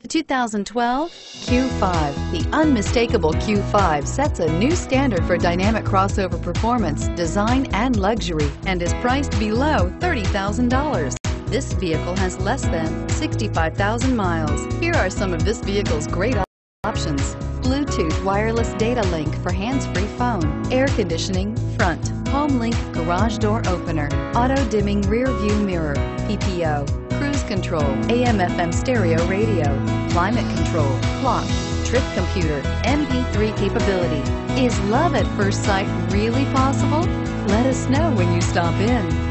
2012 Q5. The unmistakable Q5 sets a new standard for dynamic crossover performance, design, and luxury, and is priced below $30,000. This vehicle has less than 65,000 miles. Here are some of this vehicle's great options: Bluetooth wireless data link for hands-free phone, air conditioning, front, home link garage door opener, auto-dimming rear view mirror, PPO, cruise control, AM/FM stereo radio, climate control, clock, trip computer, MP3 capability. Is love at first sight really possible? Let us know when you stop in.